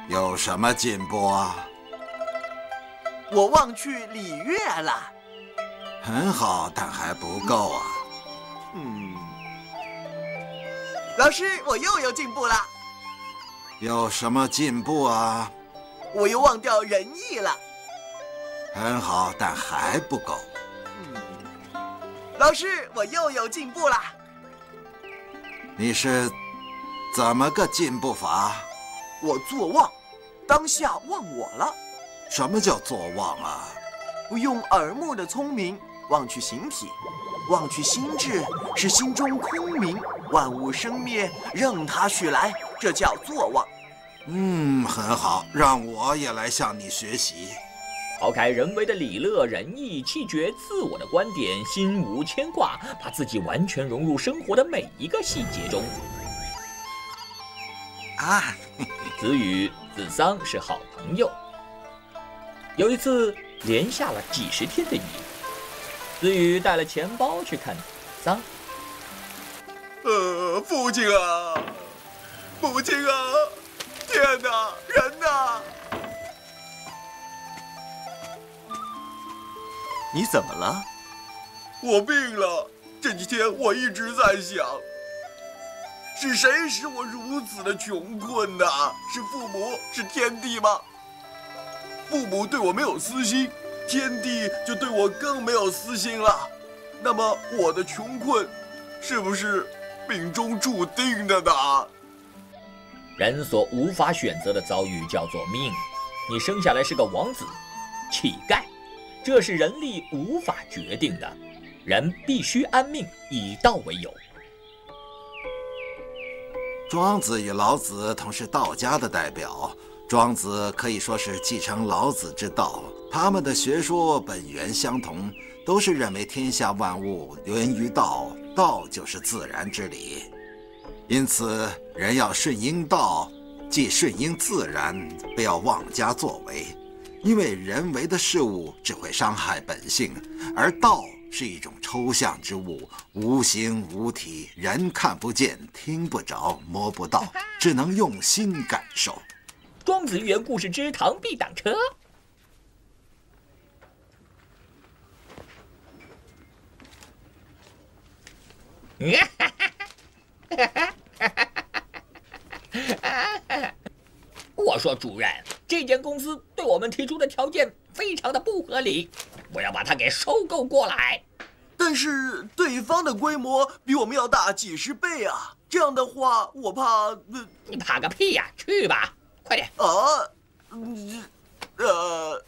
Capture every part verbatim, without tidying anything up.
有什么进步啊？ 我忘去礼乐了。 很好，但还不够啊。 嗯，老师，我又有进步了。 有什么进步啊？ 我又忘掉仁义了。 很好，但还不够。 嗯，老师，我又有进步了。 你是怎么个进步法？ 我坐忘，当下忘我了。 什么叫坐忘啊？ 不用耳目的聪明忘去形体，忘去心智，使心中空明，万物生灭，任它去来，这叫坐忘。 嗯，很好，让我也来向你学习。 抛开人为的礼乐仁义，弃绝自我的观点，心无牵挂，把自己完全融入生活的每一个细节中。 啊， 子羽、子桑是好朋友。有一次连下了几十天的雨，子羽带了钱包去看子桑。 呃，父亲啊，父亲啊，天哪，人哪！你怎么了？ 我病了，这几天我一直在想，是谁使我如此的穷困的？是父母，是天地吗？父母对我没有私心，天地就对我更没有私心了。那么我的穷困，是不是命中注定的呢？ 人所无法选择的遭遇叫做命。你生下来是个王子、乞丐，这是人力无法决定的。人必须安命，以道为友。 庄子与老子同是道家的代表，庄子可以说是继承老子之道，他们的学说本源相同，都是认为天下万物源于道，道就是自然之理。因此，人要顺应道，即顺应自然，不要妄加作为。因为人为的事物只会伤害本性，而道是一种抽象之物，无形无体，人看不见，听不着，摸不到，只能用心感受。 庄子寓言故事之螳臂挡车。我说主任，这间公司对我们提出的条件非常的不合理，我要把它给收购过来。 但是对方的规模比我们要大几十倍啊！这样的话，我怕……呃、 你怕个屁呀！去吧，快点！ 啊，嗯，呃，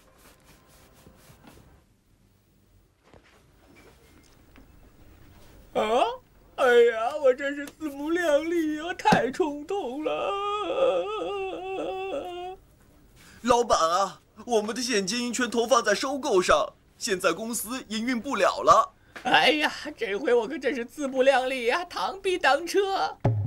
啊！哎呀，我真是自不量力啊，太冲动了！ 老板啊，我们的现金全投放在收购上，现在公司营运不了了。 哎呀，这回我可真是自不量力啊，螳臂挡车。